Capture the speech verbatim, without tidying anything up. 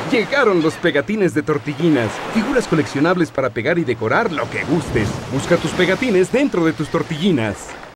Llegaron los pegatines de Tortillinas. Figuras coleccionables para pegar y decorar lo que gustes. Busca tus pegatines dentro de tus tortillinas.